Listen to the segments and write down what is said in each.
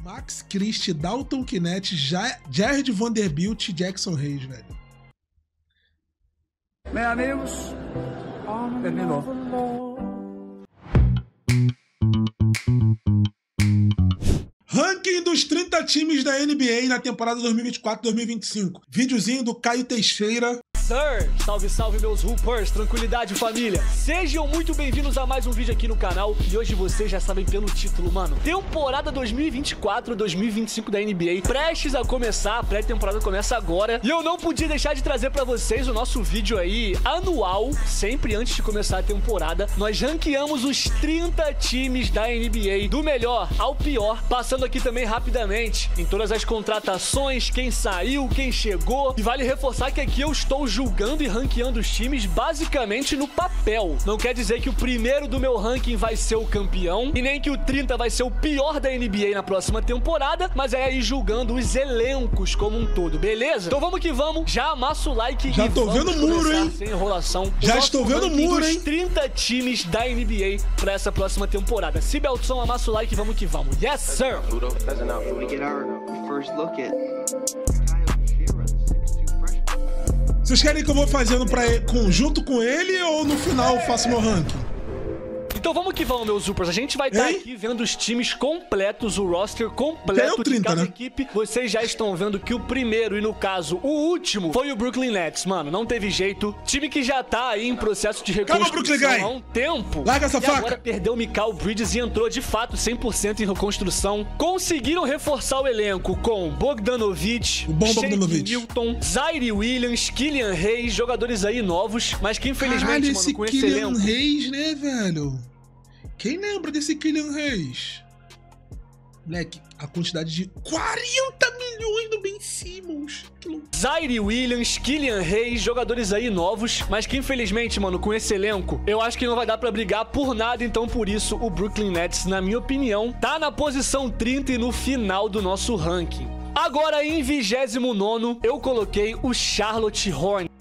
Max Christie, Dalton Knecht, Jared Vanderbilt e Jackson Hayes, velho. Meus amigos, terminou. Ranking dos 30 times da NBA na temporada 2024-2025. Videozinho do Caio Teixeira. Sir, salve, salve meus Hoopers, tranquilidade família. Sejam muito bem-vindos a mais um vídeo aqui no canal. E hoje vocês já sabem pelo título, mano. Temporada 2024-2025 da NBA prestes a começar, a pré-temporada começa agora. E eu não podia deixar de trazer pra vocês o nosso vídeo aí anual, sempre antes de começar a temporada. Nós ranqueamos os 30 times da NBA, do melhor ao pior, passando aqui também rapidamente em todas as contratações, quem saiu, quem chegou. E vale reforçar que aqui eu estou julgando e ranqueando os times basicamente no papel. Não quer dizer que o primeiro do meu ranking vai ser o campeão e nem que o 30 vai ser o pior da NBA na próxima temporada, mas é aí julgando os elencos como um todo, beleza? Então vamos que vamos, já amassa o like já e tô vendo muro, hein? Sem enrolação. Já estou vendo muro, hein? 30 times da NBA pra essa próxima temporada. Sibeltson, amassa o like e vamos que vamos. Yes, sir! Vocês querem que eu vou fazendo junto com ele ou no final eu faço meu ranking? Então vamos que vamos, meus Supers. A gente vai estar aqui vendo os times completos, o roster completo de cada equipe. Vocês já estão vendo que o primeiro, e no caso, o último, foi o Brooklyn Nets, mano. Não teve jeito. Time que já tá aí em processo de reconstrução há um tempo. Larga essa faca. Agora perdeu o Mikal Bridges e entrou de fato 100% em reconstrução. Conseguiram reforçar o elenco com Bogdanovic, Shake Milton, Zaire Williams, Killian Hayes, jogadores aí novos, mas que infelizmente, mano, com esse elenco... Killian Hayes, né, velho? Quem lembra desse Killian Hayes? Moleque, a quantidade de 40 milhões do Ben Simmons. Zaire Williams, Killian Hayes, jogadores aí novos, mas que infelizmente, mano, com esse elenco, eu acho que não vai dar pra brigar por nada, então por isso o Brooklyn Nets, na minha opinião, tá na posição 30 e no final do nosso ranking. Agora, em 29º, eu coloquei o Charlotte Hornets.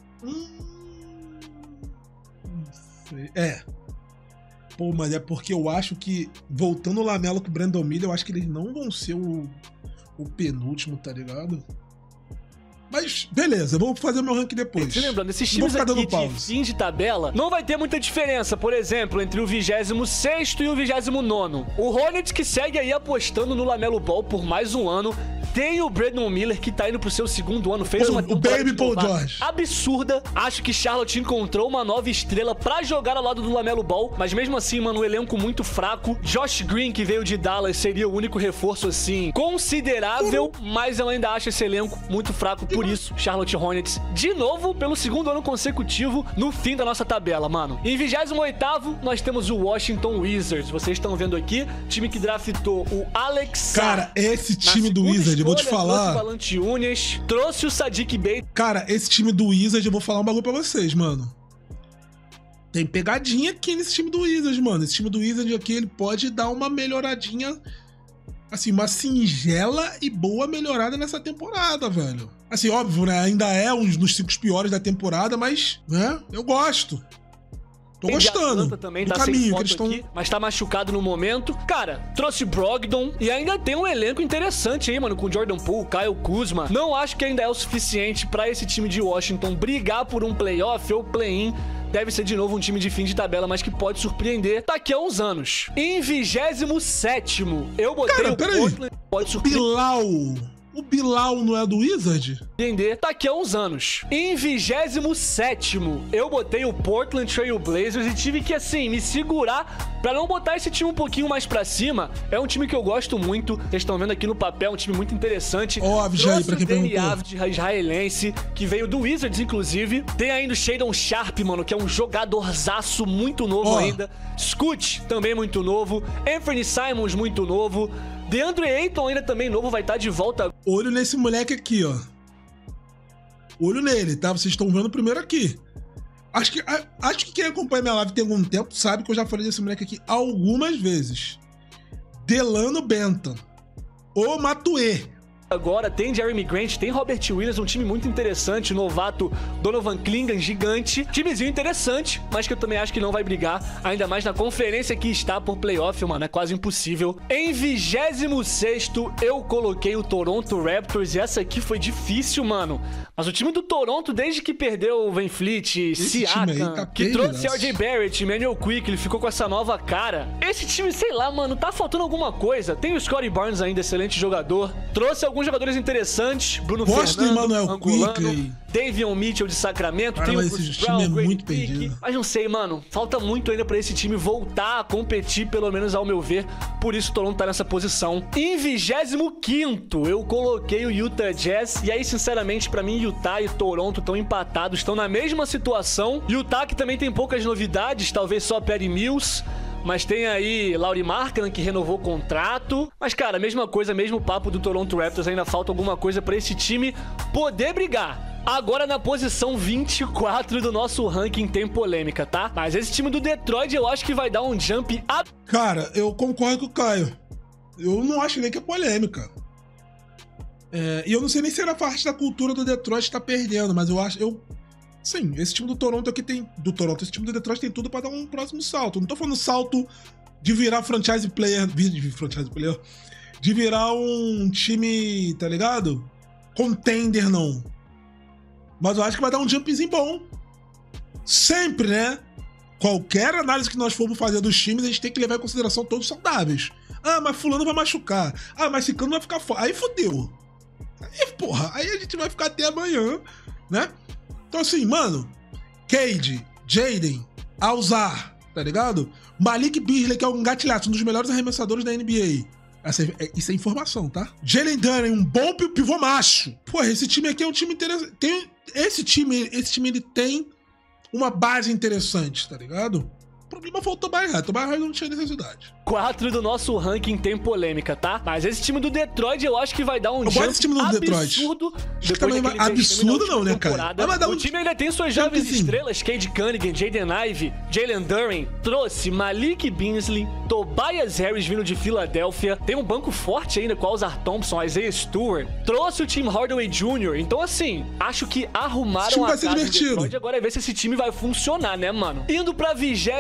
Pô, mas é porque eu acho que, voltando o Lamelo com o Brandon Miller, eu acho que eles não vão ser o penúltimo, tá ligado? Mas, beleza, vou fazer meu ranking depois. Se lembrando, esses times aqui de fim de tabela, não vai ter muita diferença, por exemplo, entre o 26º e o 29º. O Hornets, que segue aí apostando no Lamelo Ball por mais um ano. Tem o Brandon Miller, que tá indo pro seu segundo ano, fez uma temporada absurda. Acho que Charlotte encontrou uma nova estrela pra jogar ao lado do Lamelo Ball, mas mesmo assim, mano, um elenco muito fraco. Josh Green, que veio de Dallas, seria o único reforço, assim, considerável, mas eu ainda acho esse elenco muito fraco, por isso, Charlotte Hornets, de novo, pelo segundo ano consecutivo, no fim da nossa tabela, mano. Em 28º, nós temos o Washington Wizards. Vocês estão vendo aqui, time que draftou o Alex. Cara, esse time do Wizards, eu vou te falar. Trouxe o Sadiq Bey. Cara, esse time do Wizards, eu vou falar um bagulho pra vocês, mano. Tem pegadinha aqui nesse time do Wizards, mano. Esse time do Wizards aqui, ele pode dar uma melhoradinha, assim, uma singela e boa melhorada nessa temporada, velho. Assim, óbvio, né? Ainda é um dos 5 piores da temporada, mas, né? Eu gosto. Tô gostando também do tá caminho que eles estão aqui, mas tá machucado no momento. Cara, trouxe Brogdon e ainda tem um elenco interessante aí, mano, com Jordan Poole, Kyle Kuzma. Não acho que ainda é o suficiente pra esse time de Washington brigar por um playoff ou play-in. Deve ser de novo um time de fim de tabela, mas que pode surpreender daqui a uns anos. Em 27º, eu botei o Portland. Pode surpreender. O Bilal não é do Wizard? Entender daqui a uns anos. Em 27º, eu botei o Portland Trail Blazers e tive que, assim, me segurar pra não botar esse time um pouquinho mais pra cima. É um time que eu gosto muito. Vocês estão vendo aqui no papel, um time muito interessante. Óbvio, aí, pra quem perguntou. Israelense, que veio do Wizards, inclusive. Tem ainda o Shadon Sharp, mano, que é um jogadorzaço muito novo ainda. Scoot, também muito novo. Anthony Simons, muito novo. DeAndre Ayton ainda também novo, vai estar de volta. Olho nesse moleque aqui, ó. Olho nele, tá? Vocês estão vendo primeiro aqui. Acho que quem acompanha minha live tem algum tempo sabe que eu já falei desse moleque aqui algumas vezes. Delano Benton. O Matue. agora, tem Jeremy Grant, tem Robert Williams, um time muito interessante, novato Donovan Clingan, gigante. Timezinho interessante, mas que eu também acho que não vai brigar, ainda mais na conferência que está por playoff, mano, é quase impossível. Em 26º, eu coloquei o Toronto Raptors, e essa aqui foi difícil, mano. Mas o time do Toronto, desde que perdeu o Van Fleet, Siakam, tá que trouxe RJ Barrett, Emmanuel Quickly, ficou com essa nova cara. Esse time, sei lá, mano, tá faltando alguma coisa. Tem o Scottie Barnes ainda, excelente jogador. Trouxe alguns jogadores interessantes, Bruno Fernando, Angolano, Davion Mitchell de Sacramento, cara, tem o Bruce Brown, muito perdido. Mas não sei, mano, falta muito ainda pra esse time voltar a competir, pelo menos ao meu ver. Por isso o Toronto tá nessa posição. Em 25º, eu coloquei o Utah Jazz. E aí, sinceramente, pra mim, Utah e Toronto estão empatados, estão na mesma situação. Utah que também tem poucas novidades, talvez só Patty Mills. Mas tem aí Lauri Markkanen, que renovou o contrato. Mas, cara, mesma coisa, mesmo papo do Toronto Raptors. Ainda falta alguma coisa pra esse time poder brigar. Agora na posição 24 do nosso ranking tem polêmica, tá? Mas esse time do Detroit eu acho que vai dar um jump... Cara, eu concordo com o Caio. Eu não acho nem que é polêmica. E eu não sei nem se era parte da cultura do Detroit tá perdendo, mas eu acho... Sim, esse time do Toronto aqui tem... esse time do Detroit tem tudo pra dar um próximo salto. Não tô falando salto de virar franchise player... De virar um time, tá ligado? Contender, não. Mas eu acho que vai dar um jumpzinho bom. Sempre, né? Qualquer análise que nós formos fazer dos times, a gente tem que levar em consideração todos saudáveis. Ah, mas fulano vai machucar. Ah, mas ciclano vai ficar fora. Aí fodeu. Aí, porra, aí a gente vai ficar até amanhã, né? Então assim, mano, Cade, Jaden, Alzar, tá ligado? Malik Beasley, que é um gatilhaço, um dos melhores arremessadores da NBA. Isso é informação, tá? Jalen Duren, um bom pivô macho. Porra, esse time aqui é um time interessante. Esse time ele tem uma base interessante, tá ligado? O problema foi o Tobias Harris. Tobias Harris não tinha necessidade. 4 do nosso ranking tem polêmica, tá? Mas esse time do Detroit eu acho que vai dar um jump esse time do absurdo. Acho que também absurdo não, né, cara? O time ainda tem suas jovens estrelas, Cade Cunningham, Jaden Ivey, Jalen Duren, trouxe Malik Beasley, Tobias Harris vindo de Filadélfia, tem um banco forte ainda com Alzar Thompson, Isaiah Stewart, trouxe o Tim Hardaway Jr., então assim, acho que arrumaram a casa do Detroit, agora é ver se esse time vai funcionar, né, mano? Indo pra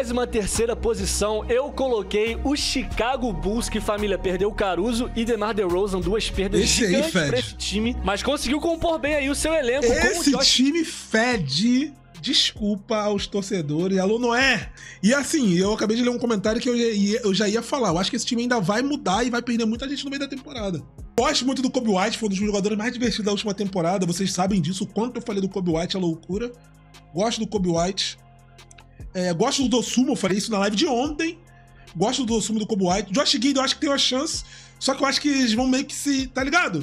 23ª posição, eu coloquei o Chicago Bulls, que, família, perdeu o Caruso e DeMar DeRozan, 2 perdas gigantes pra esse time, mas conseguiu compor bem aí o seu elenco. Esse time fede, desculpa aos torcedores, alô Noé. E assim, eu acabei de ler um comentário que eu já ia falar, eu acho que esse time ainda vai mudar e vai perder muita gente no meio da temporada. Gosto muito do Kobe White, foi um dos jogadores mais divertidos da última temporada, vocês sabem disso, o quanto eu falei do Kobe White, é loucura. Gosto do Kobe White. Gosto do Dosunmu, eu falei isso na live de ontem. Gosto do Dosunmu do Kobe White. Josh Giddey, eu acho que tem uma chance. Só que eu acho que eles vão meio que se... Tá ligado?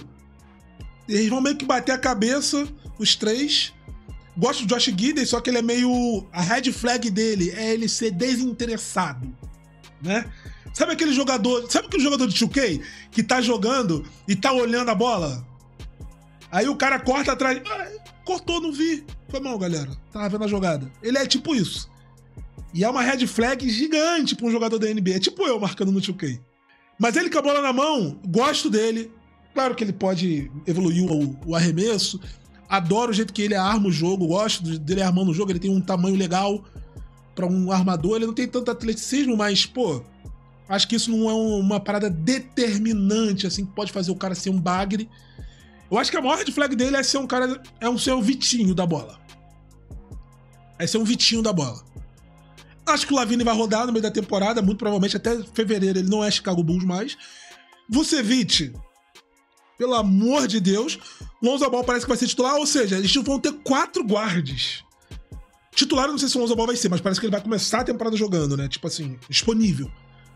Eles vão meio que bater a cabeça, os três. Gosto do Josh Giddey, só que ele é meio... A red flag dele é ele ser desinteressado, né? Sabe aquele jogador de 2K que tá jogando e tá olhando a bola? Aí o cara corta atrás... cortou, não vi. Foi mal, galera. Tava vendo a jogada. Ele é tipo isso. E é uma red flag gigante pra um jogador da NBA. É tipo eu marcando no 2K. Mas ele com a bola na mão, gosto dele. Claro que ele pode evoluir o arremesso. Adoro o jeito que ele arma o jogo. Gosto dele armando o jogo. Ele tem um tamanho legal pra um armador. Ele não tem tanto atleticismo, mas, pô... Acho que isso não é uma parada determinante, assim, que pode fazer o cara ser um bagre. Eu acho que a maior red flag dele é ser um cara... ser um Vitinho da bola. É ser um Vitinho da bola. Acho que o Lavine vai rodar no meio da temporada, muito provavelmente até fevereiro ele não é Chicago Bulls mais. Vucevic, pelo amor de Deus, Lonzo Ball parece que vai ser titular, ou seja, eles vão ter 4 guards. Titular eu não sei se o Lonzo Ball vai ser, mas parece que ele vai começar a temporada jogando, né? Tipo assim, disponível.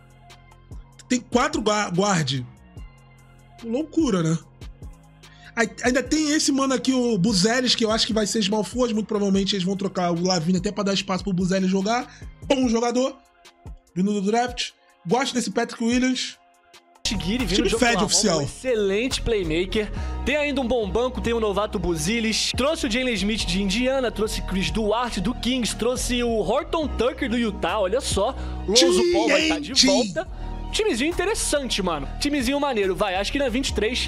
Tem 4 guards. Loucura, né? Ainda tem esse mano aqui, o Buzelis, que eu acho que vai ser Small Forward. Muito provavelmente eles vão trocar o Lavine até pra dar espaço pro Buzelis jogar. Bom jogador, vindo do draft. Gosto desse Patrick Williams. Guiri, vindo do Fed oficial. Um excelente playmaker. Tem ainda um bom banco, tem o novato Buzelis. Trouxe o Jalen Smith de Indiana, trouxe Chris Duarte do Kings, trouxe o Horton Tucker do Utah, olha só. Lonzo Ball vai estar de volta. Timezinho interessante, mano. Timezinho maneiro, vai. Acho que na 23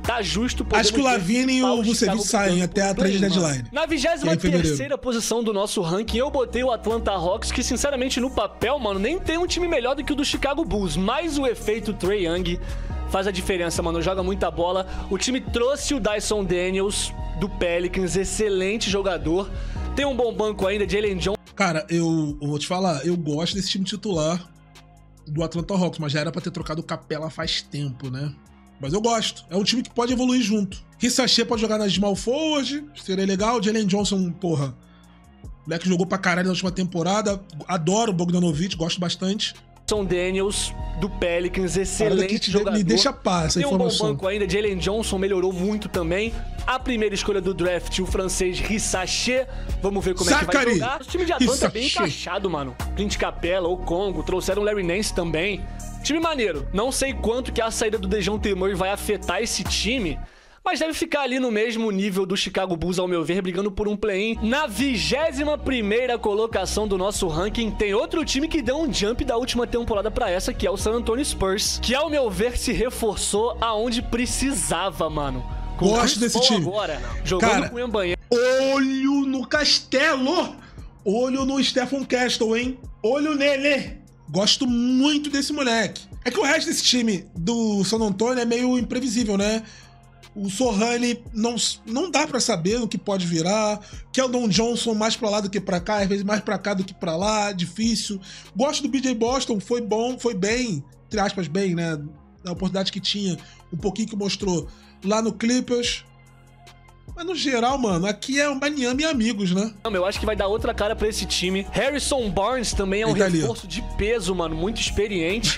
tá justo. Acho que o Lavine e o Vucevic saem até a trade deadline. Na 23ª posição do nosso ranking, eu botei o Atlanta Hawks, que sinceramente no papel, mano, nem tem um time melhor do que o do Chicago Bulls, mas o efeito Trae Young faz a diferença, mano, joga muita bola. O time trouxe o Dyson Daniels do Pelicans, excelente jogador. Tem um bom banco ainda, Jalen Johnson. Cara, eu vou te falar, eu gosto desse time titular do Atlanta Hawks, mas já era pra ter trocado o Capela faz tempo, né? Mas eu gosto. É um time que pode evoluir junto. Rissachê pode jogar na small forward, seria legal. Jalen Johnson, porra, o moleque jogou pra caralho na última temporada. Adoro o Bogdanovic, gosto bastante. Daniels do Pelicans, excelente jogador. Me deixa paz essa informação. Tem um bom banco ainda, Jalen Johnson melhorou muito também. A primeira escolha do draft, o francês Rissachê. Vamos ver como é que vai jogar. O time de Atlanta é bem encaixado, mano. Clint Capela, o Congo, trouxeram o Larry Nance também. Time maneiro. Não sei quanto que a saída do DeJounte Murray vai afetar esse time, mas deve ficar ali no mesmo nível do Chicago Bulls, ao meu ver, brigando por um play-in. Na 21ª colocação do nosso ranking, tem outro time que deu um jump da última temporada pra essa, que é o San Antonio Spurs, que, ao meu ver, se reforçou aonde precisava, mano. Gosto desse time. Agora, jogando com o Embanha. Olho no Castelo! Olho no Stephen Castle, hein? Olho nele! Gosto muito desse moleque. É que o resto desse time do San Antonio é meio imprevisível, né? O Sohani não dá pra saber o que pode virar. Keldon Johnson mais pra lá do que pra cá, às vezes mais pra cá do que pra lá, difícil. Gosto do BJ Boston, foi bom, foi bem, entre aspas, bem, né? A oportunidade que tinha, um pouquinho que mostrou lá no Clippers. Mas no geral, mano, aqui é o Miami e amigos, né? Eu acho que vai dar outra cara pra esse time. Harrison Barnes também é um reforço de peso, mano, muito experiente.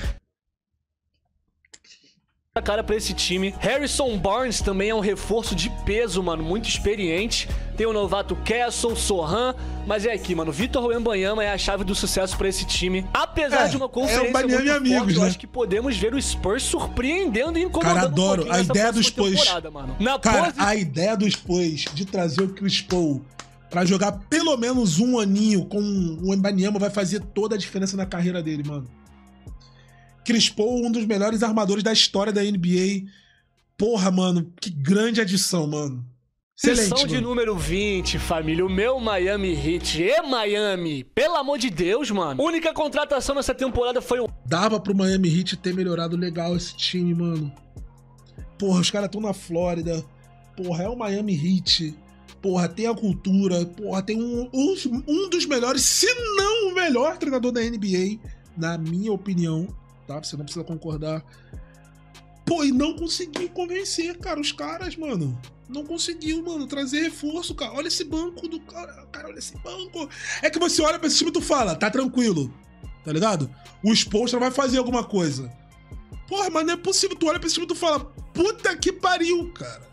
Cara pra esse time. Harrison Barnes também é um reforço de peso, mano, muito experiente. Tem o novato Castle, Sohan, mas é aqui, mano, Vitor Wembanyama é a chave do sucesso pra esse time. Apesar de uma conferência muito forte, eu acho que podemos ver o Spurs surpreendendo e incomodando. Cara, adoro a ideia do Spurs. Cara, a ideia do Spurs de trazer o Chris Paul pra jogar pelo menos um aninho com o Wembanyama vai fazer toda a diferença na carreira dele, mano. Chris Paul, um dos melhores armadores da história da NBA. Porra, mano, que grande adição, mano. Excelente, edição de número 20, família. O meu Miami Heat. E Miami, pelo amor de Deus, mano. Única contratação nessa temporada foi o... Dava pro Miami Heat ter melhorado legal esse time, mano. Porra, os caras estão na Flórida. Porra, é o Miami Heat. Porra, tem a cultura. Porra, tem um dos melhores, se não o melhor treinador da NBA, na minha opinião. Tá? Você não precisa concordar. Pô, e não conseguiu convencer, cara, os caras, mano. Não conseguiu, mano, trazer reforço, cara. Olha esse banco do cara. Cara, olha esse banco. É que você olha pra esse time e tu fala, tá tranquilo. Tá ligado? O Spoelstra vai fazer alguma coisa. Porra, mas não é possível. Tu olha pra esse time e tu fala, puta que pariu, cara.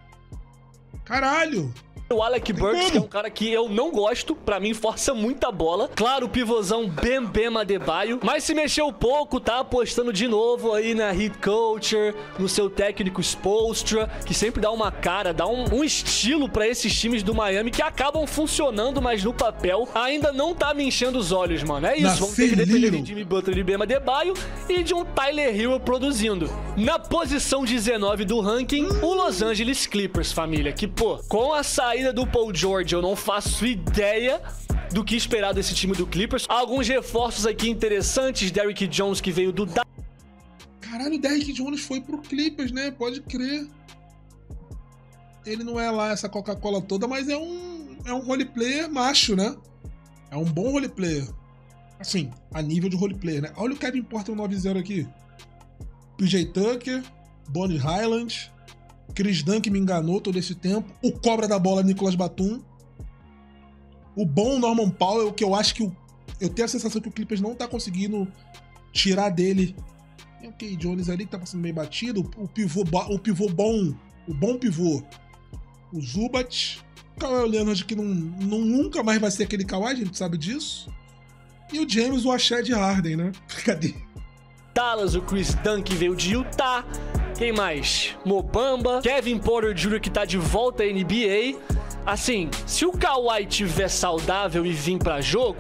Caralho. O Alec Burks, que é um cara que eu não gosto, pra mim força muita bola. Claro, o pivôzão Bam Adebayo, mas se mexeu pouco, tá apostando de novo aí na hit culture, no seu técnico Spoelstra, que sempre dá uma cara, dá um estilo pra esses times do Miami que acabam funcionando, mas no papel ainda não tá me enchendo os olhos, mano. É isso, vamos ter que depender de Jimmy Butler e Bam Adebayo e de um Tyler Hero produzindo. Na posição 19 do ranking, o Los Angeles Clippers, família, que, pô, com a saída do Paul George, eu não faço ideia do que esperar desse time do Clippers. Alguns reforços aqui interessantes, Derrick Jones, que veio do... Caralho, o Derrick Jones foi pro Clippers, né? Pode crer. Ele não é lá essa Coca-Cola toda, mas é um roleplayer macho, né? É um bom roleplayer. Assim, a nível de roleplayer, né? Olha o Kevin Porter 9-0 aqui. PJ Tucker, Bonnie Highland... Chris Dunn, que me enganou todo esse tempo. O cobra da bola, Nicolas Batum. O bom Norman Powell, que eu acho que... Eu tenho a sensação que o Clippers não tá conseguindo tirar dele. Tem o Kay Jones ali, que tá passando meio batido. O pivô bom. O bom pivô. O Zubat. O Kawhi Leonard, que nunca mais vai ser aquele Kawhi, a gente sabe disso. E o James, o Shed Harden, né? Cadê? Dallas, o Chris Dunn, que veio de Utah. Quem mais? Mobamba, Kevin Porter Jr., que tá de volta à NBA. Assim, se o Kawhi tiver saudável e vir pra jogo,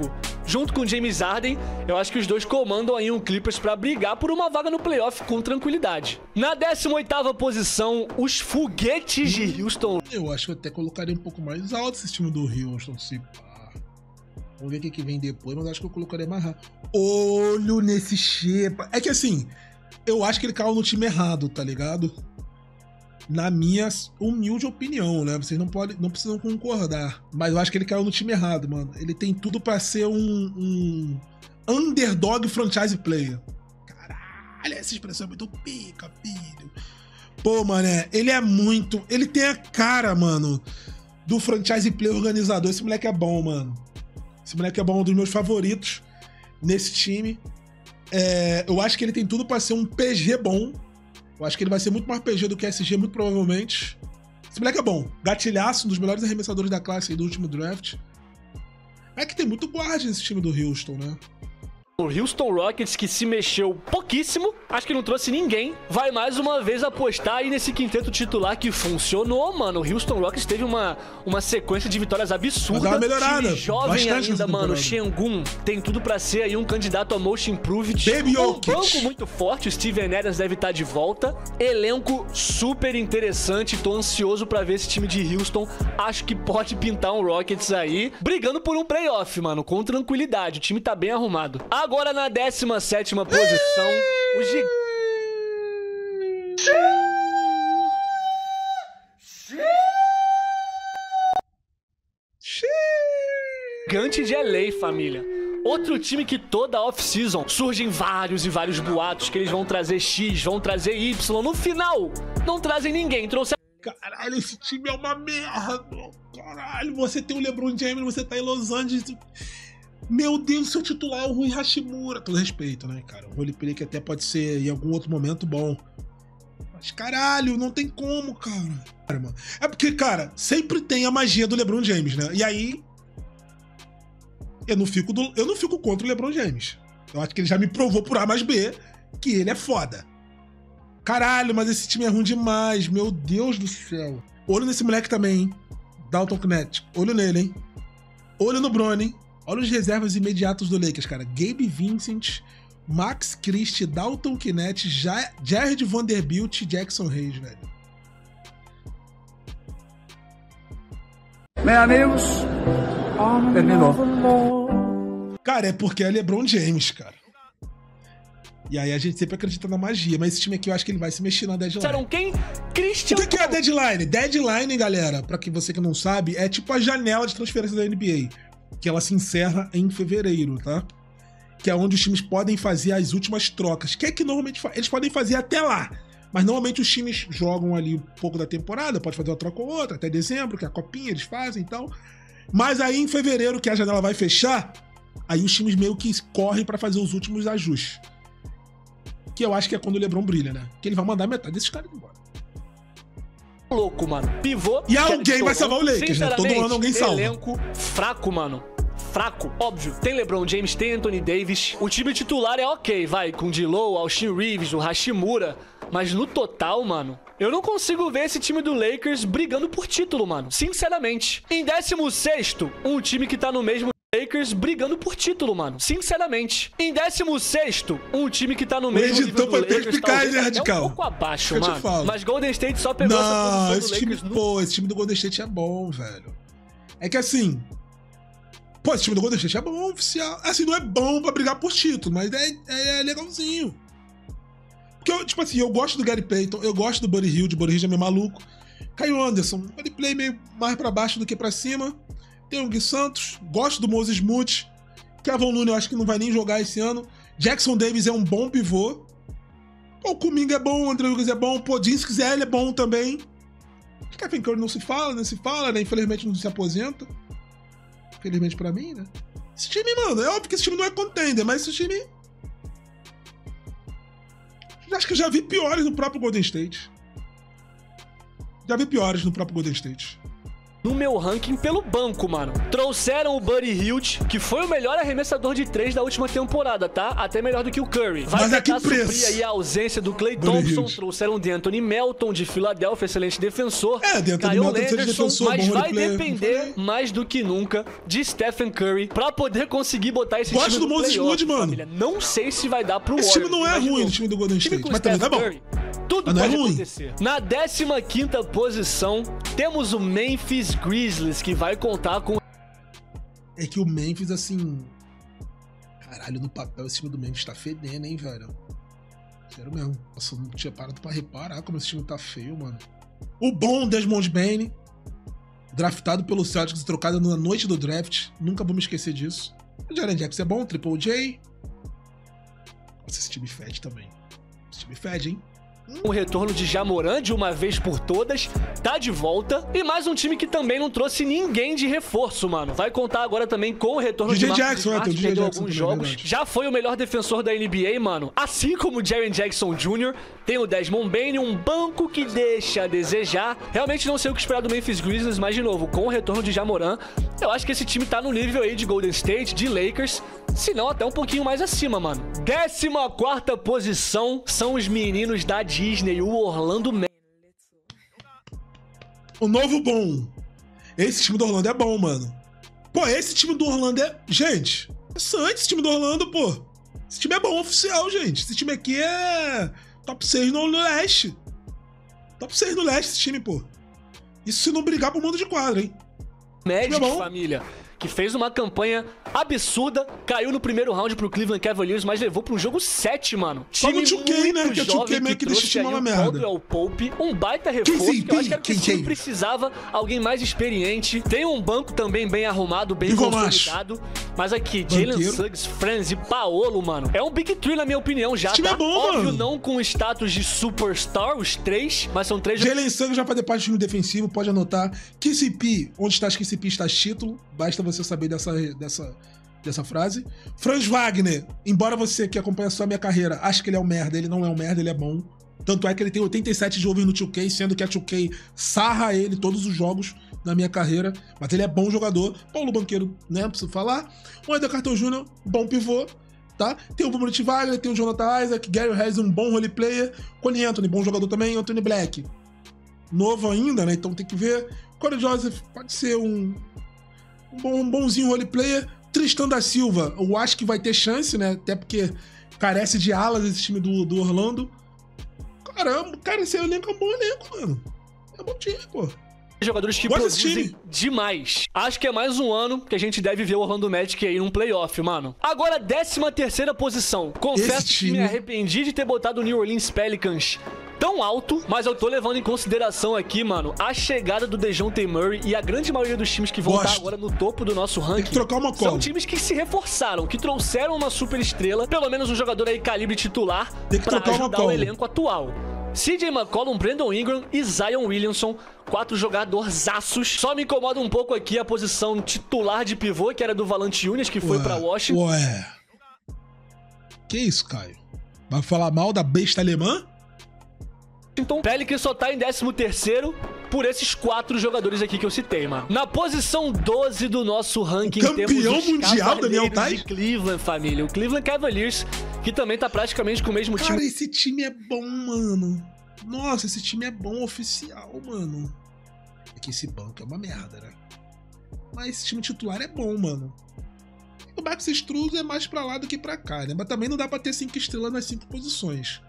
junto com James Harden, eu acho que os dois comandam aí um Clippers pra brigar por uma vaga no playoff com tranquilidade. Na 18ª posição, os Foguetes de Houston. Eu acho que eu até colocaria um pouco mais alto esse time do Houston, se pá. Vamos ver o que vem depois, mas acho que eu colocaria mais rápido. Olho nesse Shepa. É que assim, eu acho que ele caiu no time errado, tá ligado? Na minha humilde opinião, né? Vocês não precisam concordar. Mas eu acho que ele caiu no time errado, mano. Ele tem tudo pra ser um underdog franchise player. Caralho, essa expressão é muito pica, filho. Pô, mané, ele tem a cara, mano, do franchise player organizador. Esse moleque é bom, mano. Esse moleque é bom, um dos meus favoritos nesse time. Eu acho que ele tem tudo pra ser um PG bom. Eu acho que ele vai ser muito mais PG do que SG, muito provavelmente. Esse moleque é bom. Gatilhaço, um dos melhores arremessadores da classe aí do último draft. É que tem muito guarda nesse time do Houston, né? O Houston Rockets, que se mexeu pouquíssimo, acho que não trouxe ninguém, vai mais uma vez apostar aí nesse quinteto titular que funcionou, mano. O Houston Rockets teve uma sequência de vitórias absurda. Mas dá uma melhorada. Time jovem ainda, mano. O Şengün tem tudo pra ser aí um candidato a Most Improved. Baby um Jokic. banco muito forte, o Steven Adams deve estar de volta. Elenco super interessante, tô ansioso pra ver esse time de Houston. Acho que pode pintar um Rockets aí, brigando por um playoff, mano, com tranquilidade. O time tá bem arrumado. Agora na 17ª posição, o Gigante de LA, família. Outro time que toda off-season surgem vários e vários boatos que eles vão trazer X, vão trazer Y. No final, não trazem ninguém. Trouxe. Caralho, esse time é uma merda. Caralho, você tem o LeBron James, você tá em Los Angeles. Meu Deus, seu titular é o Rui Hashimura. Todo respeito, né, cara? O roleplay que até pode ser em algum outro momento bom. Mas caralho, não tem como, cara. É porque, cara, sempre tem a magia do LeBron James, né? E aí, eu não fico contra o LeBron James. Eu acho que ele já me provou por A mais B que ele é foda. Caralho, mas esse time é ruim demais. Meu Deus do céu. Olho nesse moleque também, hein? Dalton Knecht. Olho nele, hein? Olho no Bronny, hein? Olha os reservas imediatos do Lakers, cara. Gabe Vincent, Max Christie, Dalton Knecht, Jared Vanderbilt e Jackson Hayes, velho. Meus amigos, terminou. Cara, é porque é LeBron James, cara. E aí a gente sempre acredita na magia. Mas esse time aqui eu acho que ele vai se mexer na deadline. Disseram quem? Christian. O que é a deadline? Deadline, galera, pra você que não sabe, é tipo a janela de transferência da NBA. Que ela se encerra em fevereiro, tá? Que é onde os times podem fazer as últimas trocas. Que é que normalmente eles podem fazer até lá. Mas normalmente os times jogam ali um pouco da temporada, pode fazer uma troca ou outra, até dezembro, que é a copinha eles fazem e tal. Mas aí em fevereiro, que a janela vai fechar, aí os times meio que correm pra fazer os últimos ajustes. Que eu acho que é quando o LeBron brilha, né? Que ele vai mandar metade desses caras embora. Louco, mano. Pivô. E alguém vai salvar o Lakers, né? Todo ano alguém salva. Elenco fraco, mano. Fraco, óbvio. Tem LeBron James, tem Anthony Davis. O time titular é ok, vai. Com D'Lo, Austin Reeves, o Hashimura. Mas no total, mano, eu não consigo ver esse time do Lakers brigando por título, mano. Sinceramente. Em 16º, um time que tá no mesmo Lakers brigando por título, mano. Sinceramente. Em 16º, um time que tá no mesmo nível do Lakers, talvez até um pouco abaixo, mano. Mas Golden State só pegou não, essa posição do Lakers. Esse time do Golden State é bom, velho. É que assim... Pô, esse time do Golden State é bom, oficial. Assim, não é bom pra brigar por título, mas é legalzinho. Porque, tipo assim, eu gosto do Gary Payton, eu gosto do Buddy Hield é meio maluco. Caio Anderson, ele play meio mais pra baixo do que pra cima. Tem o Gui Santos, gosto do Moses Moody. Kevin Looney eu acho que não vai nem jogar esse ano. Jackson Davis é um bom pivô. Pô, o Kuminga é bom, o André Wiggins é bom, pô, Jean, se quiser, ele é bom também. Stephen Curry não se fala, né? Infelizmente não se aposenta. Infelizmente pra mim, né? Esse time, mano, é óbvio que esse time não é contender, mas esse time... Acho que eu já vi piores no próprio Golden State. no meu ranking pelo banco, mano. Trouxeram o Buddy Hield, que foi o melhor arremessador de 3 da última temporada, tá? Até melhor do que o Curry. Vai tentar suprir aí a ausência do Klay Thompson. Trouxeram o D'Anthony Melton de Filadélfia, excelente defensor. D'Anthony Melton, excelente defensor, mas vai depender mais do que nunca de Stephen Curry pra poder conseguir botar esse time no playoff, família. Não sei se vai dar pro Warriors. Esse time não é ruim, o time do Golden State, mas também não é bom. Tudo pode acontecer. Na 15ª posição, temos o Memphis Grizzlies, que vai contar com... É que o Memphis, assim... Caralho, no papel esse time do Memphis tá fedendo, hein, velho? Sério mesmo. Nossa, eu não tinha parado pra reparar como esse time tá feio, mano. O bom Desmond Bane, draftado pelo Celtics e trocado na noite do draft. Nunca vou me esquecer disso. O Jaren Jackson é bom, Triple J. Nossa, esse time fede também. Esse time fede, hein? O retorno de Ja Morant de uma vez por todas, tá de volta. E mais um time que também não trouxe ninguém de reforço, mano. Vai contar agora também com o retorno de Marcus Smart, que perdeu alguns jogos. Já foi o melhor defensor da NBA, mano. Assim como o Jaren Jackson Jr., tem o Desmond Bane, um banco que deixa a desejar. Realmente não sei o que esperar do Memphis Grizzlies, mas de novo, com o retorno de Ja Morant, eu acho que esse time tá no nível aí de Golden State, de Lakers, se não até um pouquinho mais acima, mano. 14ª posição são os meninos da Disney, o Orlando Magic. O novo bom. Esse time do Orlando é bom, mano. Pô, esse time do Orlando é... Gente, é interessante esse time do Orlando, pô. Esse time é bom oficial, gente. Esse time aqui é top 6 no leste. Top 6 no leste esse time, pô. Isso se não brigar pro mundo de quadra, hein? Magic, família, que fez uma campanha absurda, caiu no primeiro round pro Cleveland Cavaliers, mas levou pro jogo 7, mano. Time muito 2K, né? Que o 2K meio que deixa o time uma merda. O Pope, um baita reforço, que eu acho que era o que esse time precisava, alguém mais experiente. Tem um banco também bem arrumado, bem consolidado. Mas aqui, Jalen Suggs, Franz e Paolo, mano, é um Big Three na minha opinião já, time tá? É bom, óbvio, mano. não com status de Superstar, os 3, mas são 3... Jalen Suggs já fazer parte do time defensivo, pode anotar. KCP, onde está KCP está título, basta você saber dessa frase. Franz Wagner, embora você que acompanha só a minha carreira ache que ele é um merda, ele não é um merda, ele é bom. Tanto é que ele tem 87 de over no 2K, sendo que a 2K sarra ele todos os jogos na minha carreira, mas ele é bom jogador. Paulo Banqueiro, né, preciso falar. O Wendell Carter Jr., bom pivô, tá? Tem o Moritz Wagner, tem o Jonathan Isaac, Gary Harris, um bom role player. Cole Anthony, bom jogador também. Anthony Black, novo ainda, né, então tem que ver. Corey Joseph pode ser um bonzinho role player. Tristan da Silva, eu acho que vai ter chance, né? Até porque carece de alas esse time do Orlando. Caramba, cara, esse elenco é um bom elenco, mano. É um bom time, pô. Jogadores que produzem demais. Acho que é mais um ano que a gente deve ver o Orlando Magic aí num playoff, mano. Agora, 13ª posição. Confesso que me arrependi de ter botado o New Orleans Pelicans tão alto, mas eu tô levando em consideração aqui, mano, a chegada do DeJounte Murray e a grande maioria dos times que vão estar agora no topo do nosso ranking. Tem que trocar uma cola. São times que se reforçaram, que trouxeram uma super estrela, pelo menos um jogador aí calibre titular, pra ajudar o elenco atual. CJ McCollum, Brandon Ingram e Zion Williamson, 4 jogadorzaços. Só me incomoda um pouco aqui a posição titular de pivô, que era do Valanciunas, que foi pra Washington. Ué. Que isso, Caio? Vai falar mal da besta alemã? Então, Pelicans só tá em 13º por esses 4 jogadores aqui que eu citei, mano. Na posição 12 do nosso ranking, campeão mundial, Daniel Tais? De Cleveland, família. O Cleveland Cavaliers, que também tá praticamente com o mesmo time. Cara, esse time é bom, mano. Nossa, esse time é bom oficial, mano. É que esse banco é uma merda, né? Mas esse time titular é bom, mano. O Max Struz é mais pra lá do que pra cá, né? Mas também não dá pra ter 5 estrelas nas 5 posições.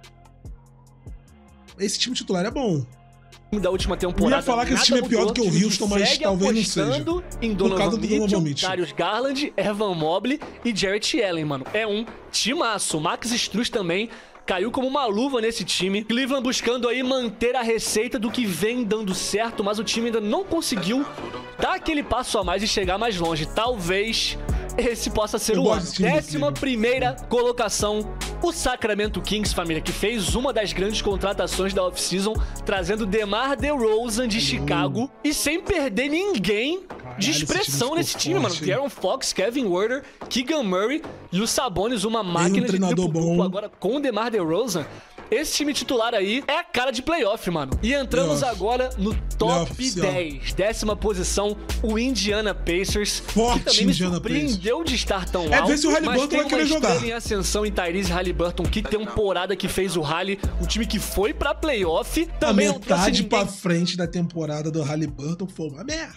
Esse time titular é bom. Da última temporada. Eu ia falar que esse time é pior do que o Houston, mas talvez não seja. Em Donovan Mitchell, Darius Garland, Evan Mobley e Jarrett Allen, mano. É um timaço. Max Struz também caiu como uma luva nesse time. Cleveland buscando aí manter a receita do que vem dando certo, mas o time ainda não conseguiu dar aquele passo a mais e chegar mais longe. Talvez esse possa ser o ano. 11ª colocação, o Sacramento Kings, família, que fez uma das grandes contratações da off-season, trazendo DeMar DeRozan de Chicago e sem perder ninguém de expressão nesse time, mano. De'Aaron Fox, Kevin Huerter, Keegan Murray e o Sabonis, uma máquina de triplo-duplo agora com o DeMar DeRozan. esse time titular aí é a cara de playoff, mano. E entramos agora no top 10. 10ª posição, o Indiana Pacers. Forte, que também me surpreendeu de estar tão alto. Ver se o Haliburton vai querer jogar. Em ascensão em Tyrese Haliburton, que temporada que fez o Hali, um time que foi pra playoff. Também a metade pra frente da temporada do Haliburton foi uma merda.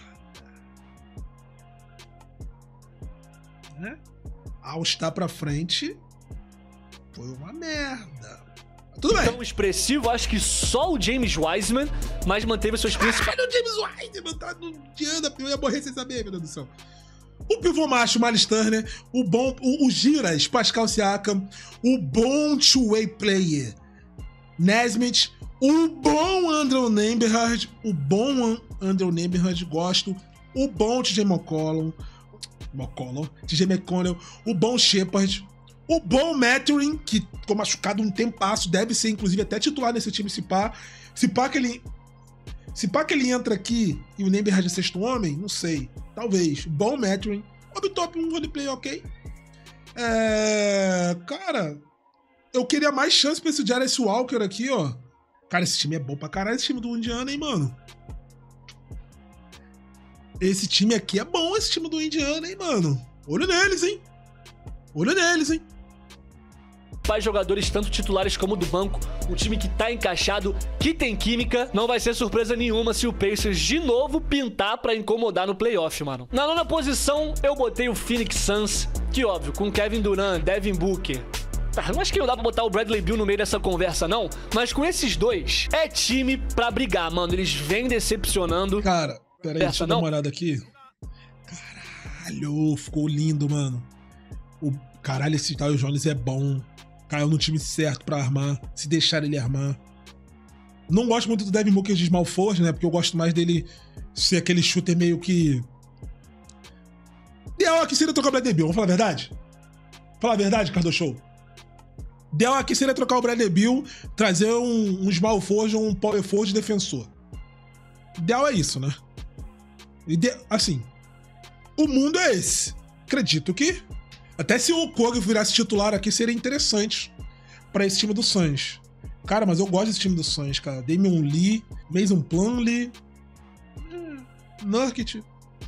Ao estar pra frente, foi uma merda. Tudo bem. Tão expressivo, acho que só o James Wiseman, mas manteve seus principais... Caralho, o James Wiseman tá no Indiana, eu ia morrer sem saber, meu Deus do céu. O pivô macho, Miles Turner, o Giras, Pascal Siakam, o bom two-way player, Nesmith, o bom Andrew Nembhard, gosto, o bom TJ McConnell, o bom Shepard, o bom Mathurin, que ficou machucado um tempasso, deve ser inclusive até titular nesse time, se pá que ele entra aqui e o Nembhard é sexto homem, não sei, talvez. Bom Mathurin, top 1 roleplay, ok. Cara, eu queria mais chance pra esse Jarvis Walker aqui, ó. Cara, esse time é bom pra caralho, esse time do Indiana, hein, mano. Esse time aqui é bom, esse time do Indiana, hein, mano. Olho neles, hein. Faz jogadores tanto titulares como do banco, um time que tá encaixado, que tem química. Não vai ser surpresa nenhuma se o Pacers de novo pintar pra incomodar no playoff, mano. Na 9ª posição, eu botei o Phoenix Suns, que óbvio, com Kevin Durant, Devin Booker. Não acho que não dá pra botar o Bradley Beal no meio dessa conversa, não. Mas com esses dois, é time pra brigar, mano. Eles vêm decepcionando. Cara, peraí, deixa eu dar uma olhada aqui. Caralho, ficou lindo, mano. Caralho, esse Tyus Jones é bom. Caiu no time certo pra armar, se deixar ele armar. Não gosto muito do Devin Booker de small forward, né? Porque eu gosto mais dele ser aquele shooter meio que... Ideal aqui seria trocar o Bradley Beal, vamos falar a verdade? Fala a verdade, Cardo Show. Ideal aqui seria trocar o Bradley Beal, trazer um small forward ou um power forward defensor. Ideal é isso, né? Assim, o mundo é esse. Acredito que... Até se o Okogie virasse titular aqui, seria interessante pra esse time do Suns. Cara, mas eu gosto desse time do Suns, cara. Damian Lee, Mason Plumlee, Nurkic.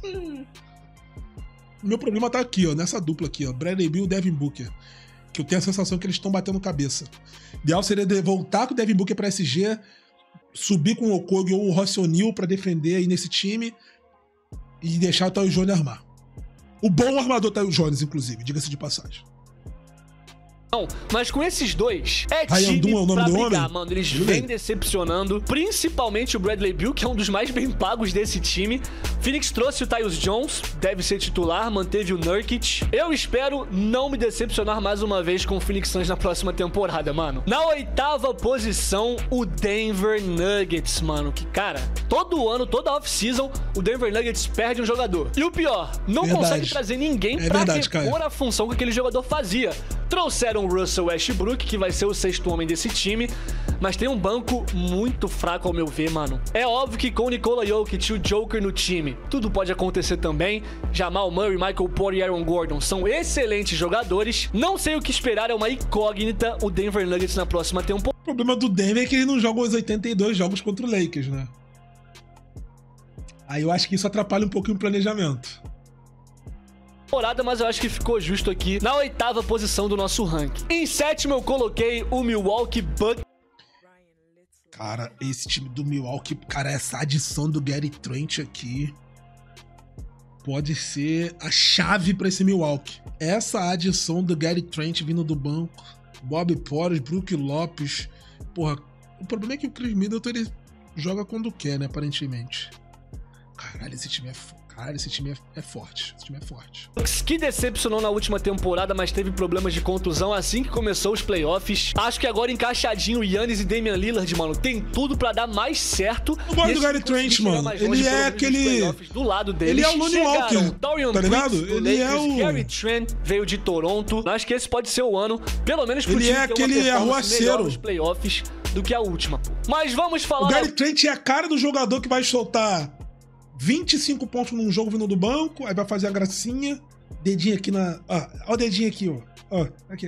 Meu problema tá aqui, ó, nessa dupla aqui, ó. Bradley Beal e Devin Booker. Que eu tenho a sensação que eles estão batendo cabeça. O ideal seria voltar com o Devin Booker pra SG, subir com o Okogie ou o Royce O'Neal pra defender aí nesse time e deixar o Tyus Jones armar. O bom armador Tyus Jones, inclusive, diga-se de passagem. Não, mas com esses dois, é time time é o nome pra do brigar, homem? mano. Eles vêm decepcionando, principalmente o Bradley Beal, que é um dos mais bem pagos desse time. Phoenix trouxe o Tyus Jones, deve ser titular, manteve o Nurkic. Eu espero não me decepcionar mais uma vez com o Phoenix Suns na próxima temporada, mano. Na 8ª posição, o Denver Nuggets, mano. Que, cara, todo ano, toda off-season, o Denver Nuggets perde um jogador. E o pior, não consegue trazer ninguém pra repor a função que aquele jogador fazia. Trouxeram o Russell Westbrook, que vai ser o sexto homem desse time, mas tem um banco muito fraco ao meu ver, mano. É óbvio que com o Nikola Jokic e o Joker no time, tudo pode acontecer também. Jamal Murray, Michael Porter e Aaron Gordon são excelentes jogadores. Não sei o que esperar, é uma incógnita o Denver Nuggets na próxima temporada. O problema do Denver é que ele não joga os 82 jogos contra o Lakers, né? Aí eu acho que isso atrapalha um pouquinho o planejamento. Mas eu acho que ficou justo aqui na 8ª posição do nosso ranking. Em 7º eu coloquei o Milwaukee Bucks. Cara, esse time do Milwaukee, cara, essa adição do Gary Trent aqui pode ser a chave pra esse Milwaukee. Essa adição do Gary Trent vindo do banco, Bob Porras, Brook Lopes, porra, o problema é que o Chris Middleton ele joga quando quer, né, aparentemente. Caralho, esse time é forte. Cara, esse time é forte. Esse time é forte. Que decepcionou na última temporada, mas teve problemas de contusão assim que começou os playoffs. Acho que agora encaixadinho o Giannis e Damian Lillard, mano, tem tudo pra dar mais certo. Eu gosto do Gary Trent, mano. Ele é aquele... Do lado dele. Ele é o Lonnie Walker, tá ligado? Ele é o... Gary Trent veio de Toronto. Acho que esse pode ser o ano, pelo menos pro time ter uma performance melhor nos playoffs do que a última. Mas vamos falar... O Gary Trent é a cara do jogador que vai soltar 25 pontos num jogo vindo do banco, aí vai fazer a gracinha, dedinho aqui na... Ó o dedinho aqui, ó. Aqui, ó.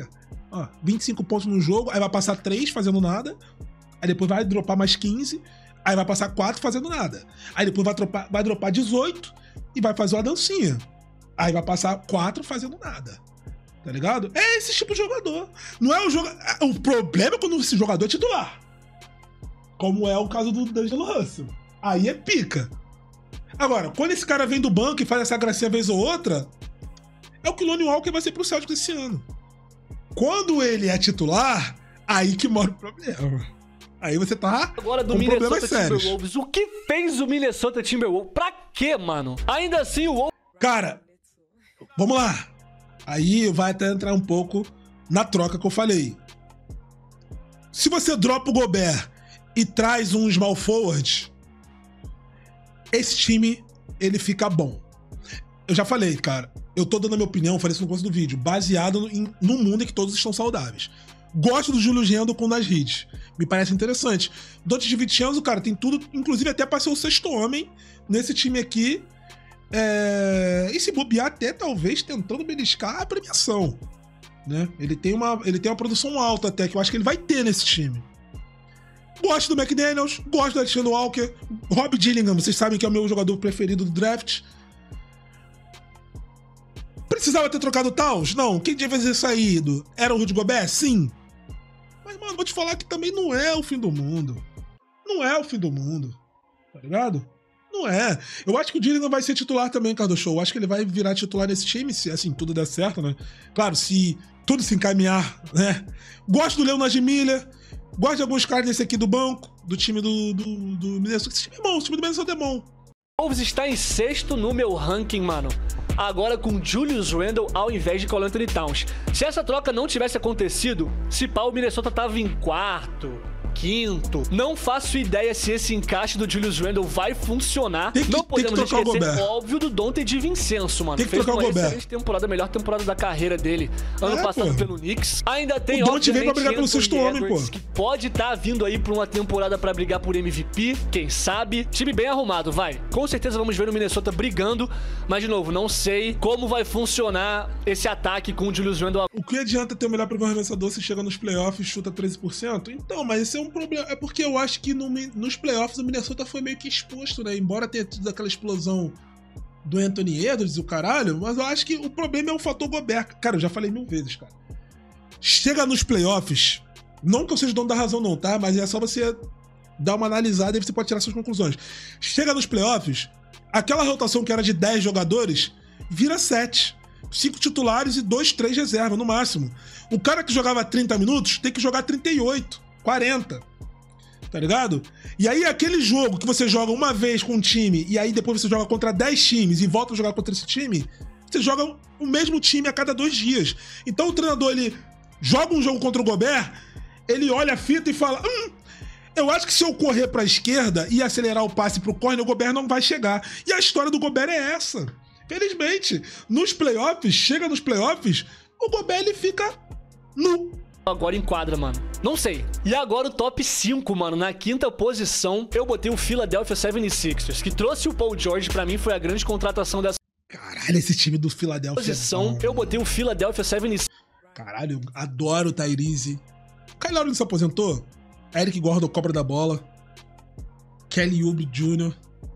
Ó, 25 pontos no jogo, aí vai passar 3 fazendo nada, aí depois vai dropar mais 15, aí vai passar 4 fazendo nada. Aí depois vai dropar 18 e vai fazer uma dancinha. Aí vai passar 4 fazendo nada. Tá ligado? É esse tipo de jogador. Não é o jogador. O problema é quando esse jogador é titular. Como é o caso do D'Angelo Russell. Aí é pica. Agora, quando esse cara vem do banco e faz essa gracinha vez ou outra, é o que o Lonnie Walker vai ser pro Celtics esse ano. Quando ele é titular, aí que mora o problema. Aí você tá agora do com Minnesota Timberwolves. O que fez o Minnesota Timberwolves? Pra quê, mano? Ainda assim, o Wolves... Cara, vamos lá. Aí vai até entrar um pouco na troca que eu falei. Se você dropa o Gobert e traz um small forward, esse time, ele fica bom. Eu já falei, cara, eu tô dando a minha opinião, falei isso no começo do vídeo, baseado no mundo em que todos estão saudáveis. Gosto do Julius Randle com Nas Hits. Me parece interessante. Donte DiVincenzo, cara, tem tudo, inclusive até pra ser o sexto homem nesse time aqui. E se bobear até, talvez, tentando beliscar a premiação. Né? Ele tem uma produção alta até, que eu acho que ele vai ter nesse time. Gosto do McDaniels, gosto do Alexander Walker, Rob Dillingham, vocês sabem que é o meu jogador preferido do draft. Precisava ter trocado o Towns? Não. Quem devia ter saído? Era o Rudy Gobert? Sim. Mas, mano, vou te falar que também não é o fim do mundo. Não é o fim do mundo. Tá ligado? Não é. Eu acho que o Dillingham vai ser titular também, Cardo Show. Eu acho que ele vai virar titular nesse time, se assim tudo der certo, né? Claro, se tudo se encaminhar, né? Gosto do Leonard Miller. Gosto de alguns caras desse aqui do banco, do time do Minnesota. Esse time é bom, o time do Minnesota é bom. O Wolves está em sexto no meu ranking, mano. Agora com Julius Randle ao invés de Karl Anthony Towns. Se essa troca não tivesse acontecido, se pá, o Minnesota tava em quarto, quinto. Não faço ideia se esse encaixe do Julius Randle vai funcionar. Não podemos esquecer, óbvio, do Donte DiVincenzo, mano. Tem que trocar o Gobert. Excelente temporada, a melhor temporada da carreira dele. Ano passado pelo Knicks. Ainda tem, o Donte veio pra brigar pelo sexto homem, pô. Que pode estar vindo aí pra uma temporada pra brigar por MVP, quem sabe. Time bem arrumado, vai. Com certeza vamos ver o Minnesota brigando, mas de novo, não sei como vai funcionar esse ataque com o Julius Randle. O que adianta ter o melhor primeiro arremessador se chega nos playoffs e chuta 13%? Então, mas esse é um problema. É porque eu acho que nos playoffs o Minnesota foi meio que exposto, né? Embora tenha tido aquela explosão do Anthony Edwards e o caralho, mas eu acho que o problema é o fator Gobert. Cara, eu já falei 1000 vezes, cara. Chega nos playoffs, não que eu seja dono da razão não, tá? Mas é só você dar uma analisada e você pode tirar suas conclusões. Chega nos playoffs, aquela rotação que era de 10 jogadores vira 7. 5 titulares e 2, 3 reservas, no máximo. O cara que jogava 30 minutos tem que jogar 38, 40. Tá ligado? E aí aquele jogo que você joga uma vez com um time e aí depois você joga contra 10 times e volta a jogar contra esse time, você joga o mesmo time a cada 2 dias. Então o treinador, ele joga um jogo contra o Gobert, ele olha a fita e fala: eu acho que se eu correr pra esquerda e acelerar o passe pro corner, o Gobert não vai chegar. E a história do Gobert é essa. Felizmente, nos playoffs, chega nos playoffs, o Gobert, ele fica nu. Agora enquadra, mano. Não sei. E agora o top 5, mano. Na quinta posição, eu botei o Philadelphia 76ers, que trouxe o Paul George. Pra mim, foi a grande contratação dessa Caralho, esse time do Philadelphia posição. Eu botei o Philadelphia 76ers. Caralho, eu adoro o Tyrese. O Kyle Lowry se aposentou? Eric Gordon, cobra da bola. Kelly Oubre Jr.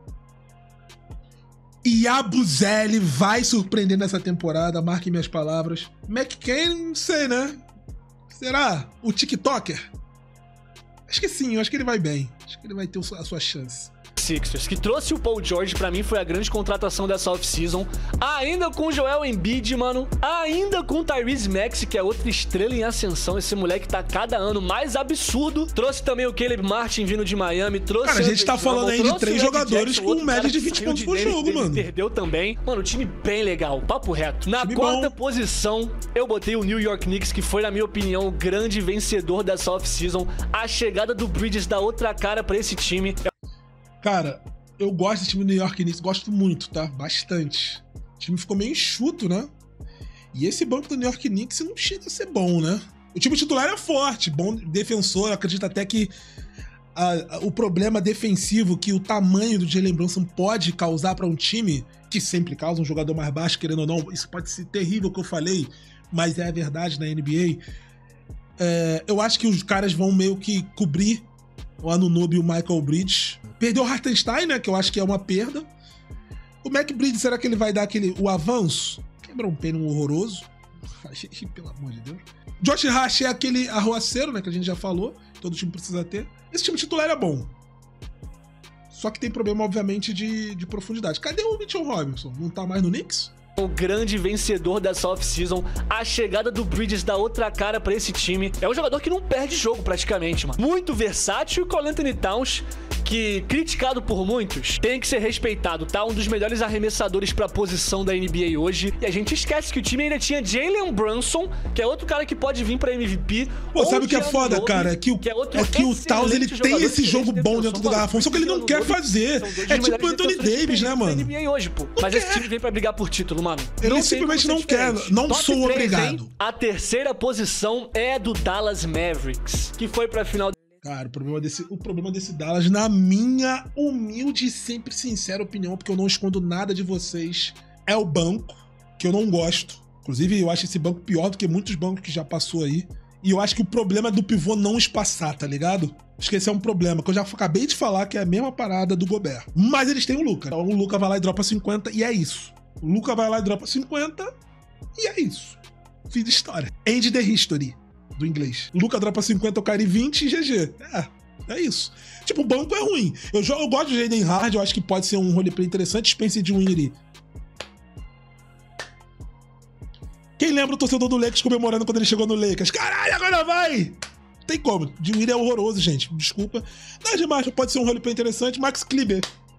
E Yabusele vai surpreender nessa temporada, marquem minhas palavras. McCain, não sei, né? Será? O TikToker? Acho que sim, eu acho que ele vai bem. Acho que ele vai ter a sua chance. Sixers, que trouxe o Paul George, pra mim foi a grande contratação dessa off-season. Ainda com o Joel Embiid, mano. Ainda com o Tyrese Maxey, que é outra estrela em ascensão. Esse moleque tá cada ano mais absurdo. Trouxe também o Caleb Martin vindo de Miami. Trouxe cara, a gente tá falando aí de 3 jogadores com média de 20 pontos por jogo, mano. Perdeu também. Mano, time bem legal, papo reto. Na quarta posição, eu botei o New York Knicks, que foi, na minha opinião, o grande vencedor dessa off-season. A chegada do Bridges dá outra cara pra esse time. Cara, eu gosto desse time do New York Knicks, gosto muito, tá? Bastante. O time ficou meio enxuto, né? E esse banco do New York Knicks não chega a ser bom, né? O time titular é forte, bom defensor, eu acredito até que o problema defensivo que o tamanho do Jalen Brunson pode causar pra um time, que sempre causa um jogador mais baixo, querendo ou não, isso pode ser terrível o que eu falei, mas é a verdade na NBA. Eu acho que os caras vão meio que cobrir o Anunoby e o Michael Bridges. Perdeu o Hartenstein, né? Que eu acho que é uma perda. O Mac Bridges, será que ele vai dar o avanço? Quebra um pênalti horroroso. Pelo amor de Deus. Josh Hart é aquele arruaceiro, né? Que a gente já falou. Todo time precisa ter. Esse time titular é bom. Só que tem problema, obviamente, de profundidade. Cadê o Mitchell Robinson? Não tá mais no Knicks? O grande vencedor dessa off-season, a chegada do Bridges dá outra cara pra esse time. É um jogador que não perde jogo praticamente, mano. Muito versátil. E o Karl Anthony Towns, que, criticado por muitos, tem que ser respeitado, tá? Um dos melhores arremessadores pra posição da NBA hoje. E a gente esquece que o time ainda tinha Jalen Brunson, que é outro cara que pode vir pra MVP. Pô, sabe o que é foda, cara? É que o Towns, ele tem esse jogo bom dentro do garrafão, só que ele não quer fazer. É tipo o Anthony Davis, né, mano? NBA hoje, pô. Mas esse time vem pra brigar por título, mano. Ele simplesmente não quer. Não sou obrigado. Hein? A terceira posição é do Dallas Mavericks, que foi pra final. Cara, o problema desse Dallas, na minha humilde e sempre sincera opinião, porque eu não escondo nada de vocês, é o banco, que eu não gosto. Inclusive, eu acho esse banco pior do que muitos bancos que já passou aí. E eu acho que o problema é do pivô não espaçar, tá ligado? Acho que esse é um problema, que eu já acabei de falar que é a mesma parada do Gobert. Mas eles têm o Luka. Então o Luka vai lá e dropa 50 e é isso. O Luka vai lá e dropa 50 e é isso. Fim de história. End the history, do inglês. O Luka dropa 50, o Kyrie 20 e GG. É isso. Tipo, o banco é ruim. Eu gosto do Jaden Harden, eu acho que pode ser um roleplay interessante. Spencer Dinwiddie. Quem lembra o torcedor do Lakers comemorando quando ele chegou no Lakers? Caralho, agora vai! Não tem como. Dinwiddie é horroroso, gente. Desculpa. Nada demais, pode ser um roleplay interessante. Max Kleber.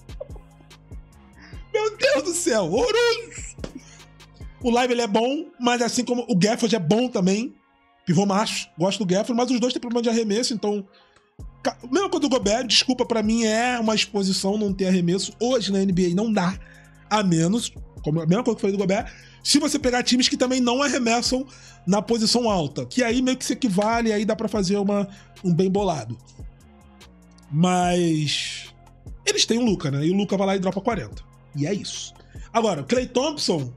Meu Deus do céu, horroroso! O Live ele é bom, mas assim como o Gafford é bom também. Pivô macho, gosto do Gafford, mas os dois têm problema de arremesso, então... Mesma coisa do Gobert, desculpa, pra mim é uma exposição não ter arremesso. Hoje na NBA não dá, a menos, como a mesma coisa que eu falei do Gobert, se você pegar times que também não arremessam na posição alta, que aí meio que se equivale, aí dá pra fazer um bem bolado. Mas... eles têm o Luka, né? E o Luka vai lá e dropa 40. E é isso. Agora, o Klay Thompson...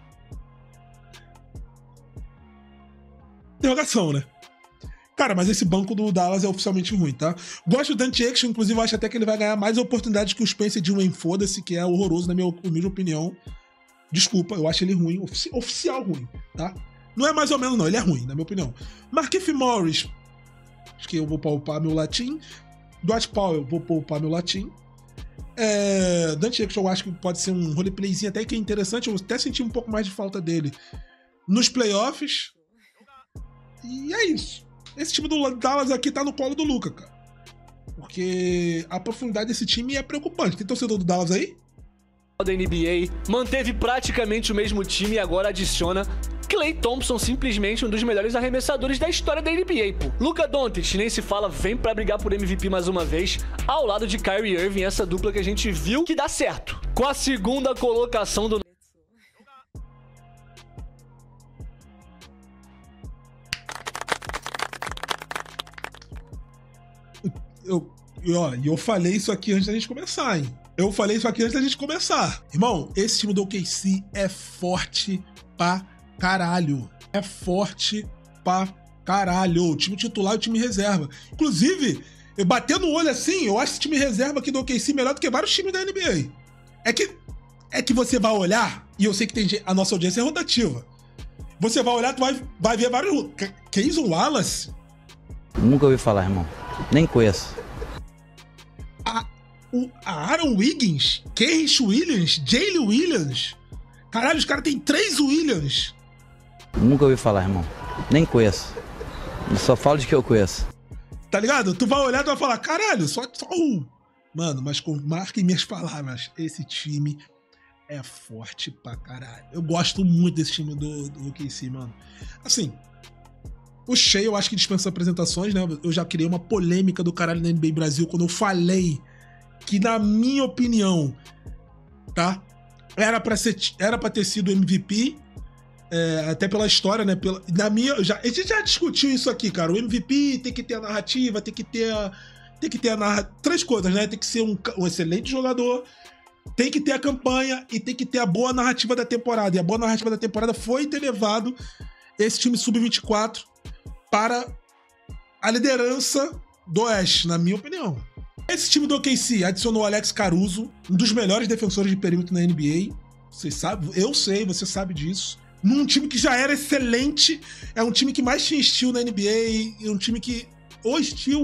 interrogação, né? Cara, mas esse banco do Dallas é oficialmente ruim, tá? Gosto do Dante Exum, inclusive eu acho até que ele vai ganhar mais oportunidades que o Spencer Dinwiddie, foda-se, que é horroroso na minha humilde opinião. Desculpa, eu acho ele ruim, oficial ruim, tá? Não é mais ou menos não, ele é ruim, na minha opinião. Markieff Morris, acho que eu vou poupar meu latim. Dwight Powell, vou poupar meu latim. Dante Exum eu acho que pode ser um roleplayzinho até que é interessante, eu até senti um pouco mais de falta dele nos playoffs. E é isso. Esse time do Dallas aqui tá no colo do Luka, cara. Porque a profundidade desse time é preocupante. Tem torcedor do Dallas aí? Da NBA manteve praticamente o mesmo time e agora adiciona Klay Thompson, simplesmente um dos melhores arremessadores da história da NBA, pô. Luka Doncic, nem se fala, vem pra brigar por MVP mais uma vez, ao lado de Kyrie Irving, essa dupla que a gente viu que dá certo. Com a segunda colocação do... Eu falei isso aqui antes da gente começar, hein? Irmão, esse time do OKC é forte pra caralho. É forte pra caralho. O time titular e o time reserva. Inclusive, eu batendo o olho assim, eu acho esse time reserva aqui do OKC melhor do que vários times da NBA. É que você vai olhar, e eu sei que a nossa audiência é rotativa. Você vai olhar, tu vai ver vários... Cason Wallace? Nunca ouvi falar, irmão. Nem conheço. A Aaron Wiggins, Kenrich Williams, Jalen Williams. Caralho, os caras têm 3 Williams. Nunca ouvi falar, irmão. Nem conheço. Eu só falo de que eu conheço. Tá ligado? Tu vai olhar e vai falar, caralho, só Mano, mas marquem minhas palavras. Esse time é forte pra caralho. Eu gosto muito desse time do OKC, mano. Assim... O Shea, eu acho que dispensa apresentações, né? Eu já criei uma polêmica do caralho na NBA Brasil quando eu falei que, na minha opinião, tá? Era pra ter sido MVP, até pela história, né? A gente já discutiu isso aqui, cara. O MVP tem que ter a narrativa, tem que ter três coisas, né? Tem que ser um excelente jogador, tem que ter a campanha e tem que ter a boa narrativa da temporada. E a boa narrativa da temporada foi ter levado esse time sub-24 para a liderança do Oeste, na minha opinião. Esse time do OKC adicionou o Alex Caruso, um dos melhores defensores de perímetro na NBA. Vocês sabem, eu sei, você sabe disso. Num time que já era excelente, é um time que mais tinha steal na NBA, é um time que ou steal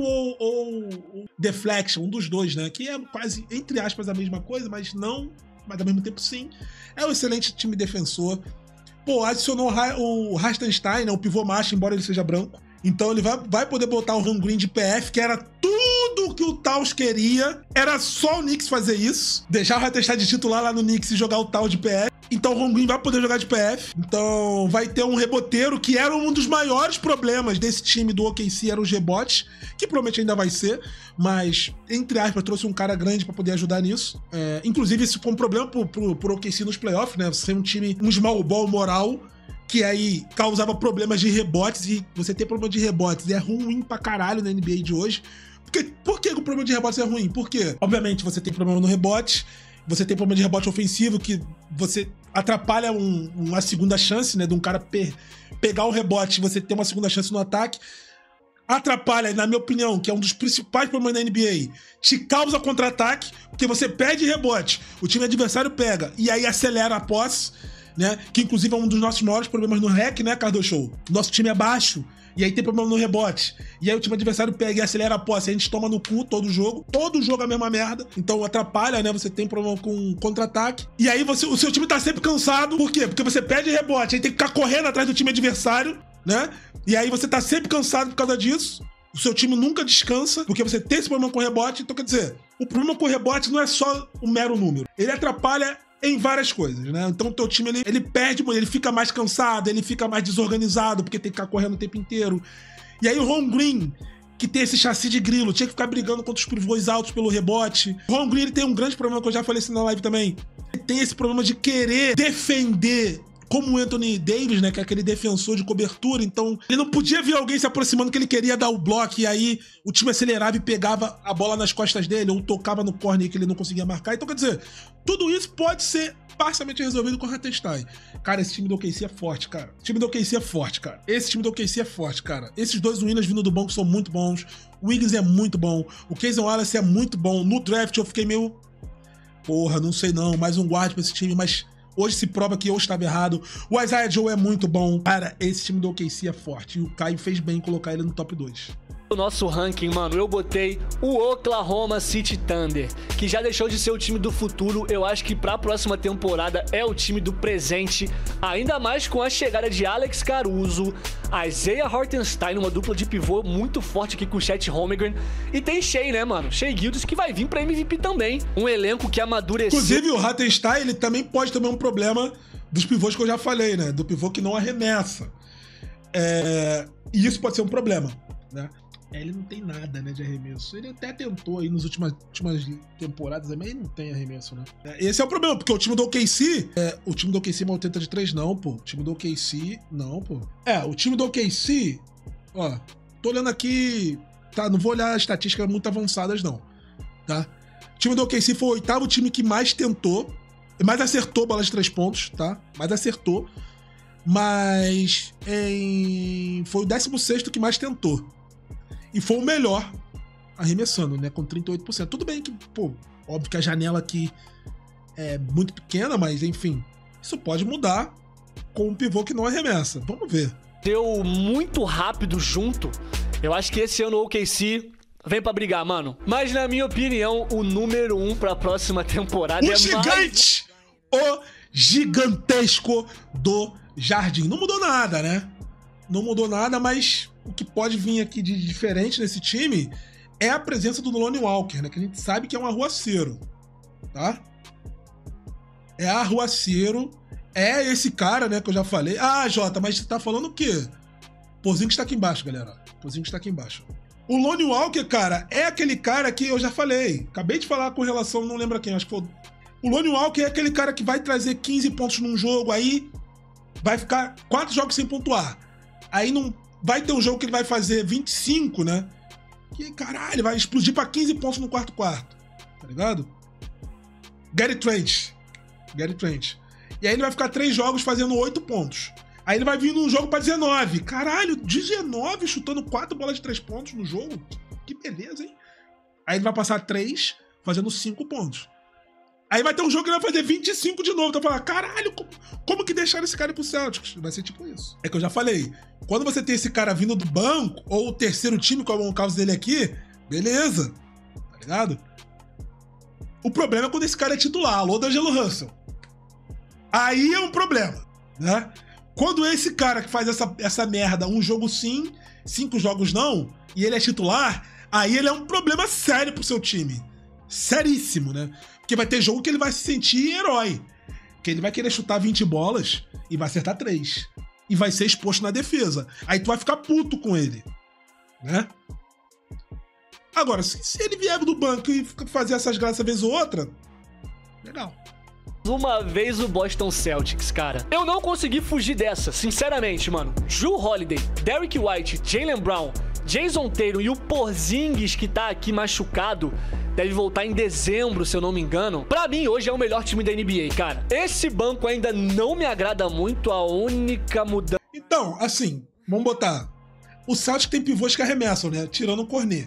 ou deflection, um dos dois, né? Que é quase, entre aspas, a mesma coisa, mas não, mas ao mesmo tempo sim. É um excelente time defensor. Pô, adicionou o Hartenstein, né? O pivô macho, embora ele seja branco. Então ele vai poder botar o Ron Green de PF, que era tudo que o Taus queria. Era só o Knicks fazer isso. Deixar o Hartenstein de titular lá no Knicks e jogar o Taus de PF. Então o Ron Green vai poder jogar de PF. Então vai ter um reboteiro, que era um dos maiores problemas desse time do OKC, era os rebotes, que provavelmente ainda vai ser, mas, entre aspas, trouxe um cara grande pra poder ajudar nisso. Inclusive, isso foi um problema pro OKC nos playoffs, né? Você tem um time, um small ball moral, que aí causava problemas de rebotes, e você ter problema de rebotes é ruim pra caralho na NBA de hoje. Por que o problema de rebotes é ruim? Porque, obviamente, você tem problema no rebote, você tem problema de rebote ofensivo, que você atrapalha uma segunda chance, né, de um cara pegar o rebote e você ter uma segunda chance no ataque. Atrapalha, na minha opinião, que é um dos principais problemas da NBA, te causa contra-ataque, porque você perde rebote, o time adversário pega, e aí acelera a posse, né? Que inclusive é um dos nossos maiores problemas no REC, né, Cardo Show? Nosso time é baixo, e aí tem problema no rebote. E aí o time adversário pega e acelera a posse, a gente toma no cu todo jogo é a mesma merda. Então atrapalha, né? Você tem problema com contra-ataque. E aí o seu time tá sempre cansado. Por quê? Porque você perde rebote, aí tem que ficar correndo atrás do time adversário, né? E aí você tá sempre cansado por causa disso. O seu time nunca descansa, porque você tem esse problema com rebote. Então, quer dizer, o problema com rebote não é só um mero número. Ele atrapalha em várias coisas, né? Então o teu time, ele perde, ele fica mais cansado, ele fica mais desorganizado, porque tem que ficar correndo o tempo inteiro. E aí o Ron Green, que tem esse chassi de grilo, tinha que ficar brigando contra os pivôs altos pelo rebote. O Ron Green, ele tem um grande problema, que eu já falei assim na live também. Ele tem esse problema de querer defender como o Anthony Davis, né, que é aquele defensor de cobertura. Então ele não podia ver alguém se aproximando, que ele queria dar o bloco, e aí o time acelerava e pegava a bola nas costas dele, ou tocava no corner que ele não conseguia marcar. Então, quer dizer, tudo isso pode ser parcialmente resolvido com o Hartenstein. Cara, esse time do OKC é forte, cara. Esse time do OKC é forte, cara. Esses dois Winners vindo do banco são muito bons. O Wiggins é muito bom. O Cason Wallace é muito bom. No draft eu fiquei meio... Porra, não sei não. Mais um guarda pra esse time, mas... Hoje se prova que eu estava errado. O Isaiah Joe é muito bom. Cara, esse time do OKC é forte. E o Caio fez bem em colocar ele no top 2. O nosso ranking, mano, eu botei o Oklahoma City Thunder, que já deixou de ser o time do futuro. Eu acho que pra próxima temporada é o time do presente, ainda mais com a chegada de Alex Caruso, Isaiah Hartenstein, uma dupla de pivô muito forte aqui com o Chet Holmgren, e tem Shai, né, mano? Shai Gilgeous, que vai vir pra MVP também. Um elenco que amadureceu. Inclusive, o Hartenstein, ele também pode ter um problema dos pivôs que eu já falei, né? Do pivô que não arremessa. E isso pode ser um problema, né? Ele não tem nada, né, de arremesso. Ele até tentou aí nas últimas temporadas, mas ele não tem arremesso, né? Esse é o problema, porque o time do OKC... o time do OKC mal tenta de 3, não, pô. O time do OKC... Não, pô. O time do OKC... Ó, tô olhando aqui... Tá, não vou olhar estatísticas muito avançadas, não. Tá? O time do OKC foi o 8º time que mais tentou, mais acertou bolas de 3 pontos, tá? Mais acertou. Mas... foi o 16º que mais tentou. E foi o melhor arremessando, né? Com 38%. Tudo bem que, pô, óbvio que a janela aqui é muito pequena, mas enfim, isso pode mudar com um pivô que não arremessa. Vamos ver. Deu muito rápido junto. Eu acho que esse ano o OKC vem pra brigar, mano. Mas na minha opinião, o número 1 pra próxima temporada o gigante! O gigantesco do Jardim. Não mudou nada, né? Não mudou nada, mas o que pode vir aqui de diferente nesse time é a presença do Lonnie Walker, né? Que a gente sabe que é um arruaceiro, tá? É arruaceiro, é esse cara, né, que eu já falei. Ah, Jota, mas você tá falando o quê? Porzingis tá aqui embaixo, galera. Porzingis tá aqui embaixo. O Lonnie Walker, cara, é aquele cara que eu já falei. Acabei de falar com relação, não lembro quem, acho que foi... O Lonnie Walker é aquele cara que vai trazer 15 pontos num jogo, aí vai ficar 4 jogos sem pontuar. Aí não vai ter um jogo que ele vai fazer 25, né? Que, caralho, vai explodir pra 15 pontos no quarto. Tá ligado? Gary Trent. E aí ele vai ficar 3 jogos fazendo 8 pontos. Aí ele vai vir num jogo pra 19. Caralho, 19 chutando 4 bolas de 3 pontos no jogo? Que beleza, hein? Aí ele vai passar 3 fazendo 5 pontos. Aí vai ter um jogo que ele vai fazer 25 de novo. Então vai falar, caralho, como que deixaram esse cara ir pro Celtics? Vai ser tipo isso. É que eu já falei, quando você tem esse cara vindo do banco, ou o terceiro time, como é o caso dele aqui, beleza, tá ligado? O problema é quando esse cara é titular, alô, D'Angelo Russell. Aí é um problema, né? Quando esse cara que faz essa merda, um jogo sim, 5 jogos não, e ele é titular, aí ele é um problema sério pro seu time. Seríssimo, né? Porque vai ter jogo que ele vai se sentir herói. Que ele vai querer chutar 20 bolas e vai acertar 3. E vai ser exposto na defesa. Aí tu vai ficar puto com ele, né? Agora, se ele vier do banco e fazer essas graças vez ou outra, legal. Uma vez o Boston Celtics, cara. Eu não consegui fugir dessa, sinceramente, mano. Jrue Holiday, Derrick White, Jaylen Brown, Jason Tatum e o Porzingis, que tá aqui machucado, deve voltar em dezembro, se eu não me engano. Pra mim, hoje é o melhor time da NBA, cara. Esse banco ainda não me agrada muito, a única mudança... Então, assim, vamos botar. O Celtics tem pivôs que arremessam, né? Tirando o Cornet.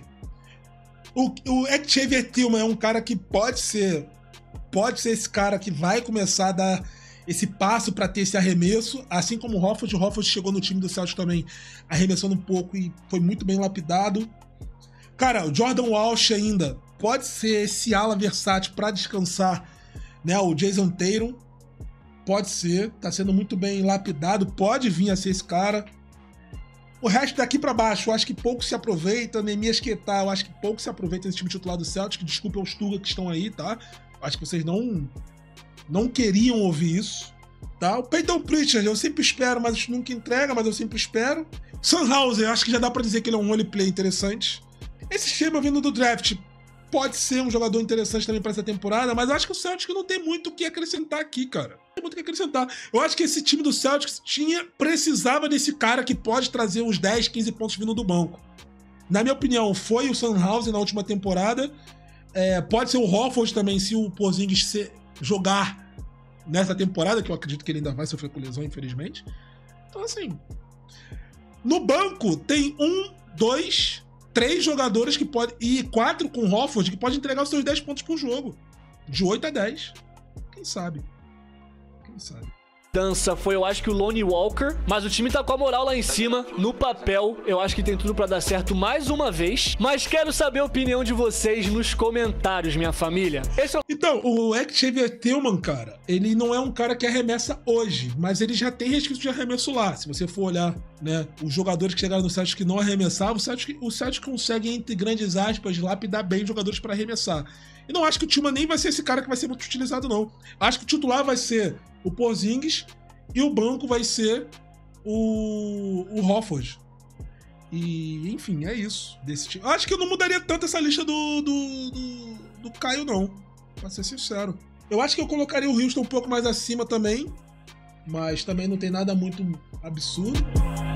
O Xavier Tillman é um cara que pode ser esse cara que vai começar a dar esse passo pra ter esse arremesso, assim como o Horford. O Horford chegou no time do Celtics também arremessando um pouco e foi muito bem lapidado. Cara, o Jordan Walsh ainda pode ser esse ala versátil pra descansar, né? O Jason Tatum pode ser, tá sendo muito bem lapidado, pode vir a ser esse cara. O resto daqui pra baixo, eu acho que pouco se aproveita. Nemias Queta, eu acho que pouco se aproveita nesse time titular do Celtics. Desculpa aos Tuga que estão aí, tá? Acho que vocês não queriam ouvir isso, tá? O Peyton Pritchard, eu sempre espero, mas nunca entrega, mas eu sempre espero. Sunhauser, acho que já dá pra dizer que ele é um roleplay interessante. Esse esquema vindo do draft pode ser um jogador interessante também pra essa temporada, mas eu acho que o Celtics não tem muito o que acrescentar aqui, cara. Não tem muito o que acrescentar. Eu acho que esse time do Celtics precisava desse cara que pode trazer uns 10, 15 pontos vindo do banco. Na minha opinião, foi o Sunhauser na última temporada. Pode ser o Horford também, se o Porzingis jogar nessa temporada, que eu acredito que ele ainda vai sofrer com lesão, infelizmente. Então, assim, no banco tem 1, 2, 3 jogadores que podem, e 4 com o Horford, que pode entregar os seus 10 pontos por jogo. De 8 a 10. Quem sabe? Quem sabe? Dança foi, eu acho que o Lonnie Walker, mas o time tá com a moral lá em cima, no papel, eu acho que tem tudo pra dar certo mais uma vez, mas quero saber a opinião de vocês nos comentários, minha família. Então, o Xavier Tillman, cara, ele não é um cara que arremessa hoje, mas ele já tem resquício de arremesso lá. Se você for olhar, né, os jogadores que chegaram no Celtics que não arremessavam, o Celtics consegue, entre grandes aspas, lapidar bem jogadores pra arremessar. E não acho que o Tillman nem vai ser esse cara que vai ser muito utilizado, não. Acho que o titular vai ser o Porzingis e o banco vai ser o Horford. E, enfim, é isso. Desse time. Acho que eu não mudaria tanto essa lista do Caio, não. Pra ser sincero. Eu acho que eu colocaria o Houston um pouco mais acima também. Mas também não tem nada muito absurdo.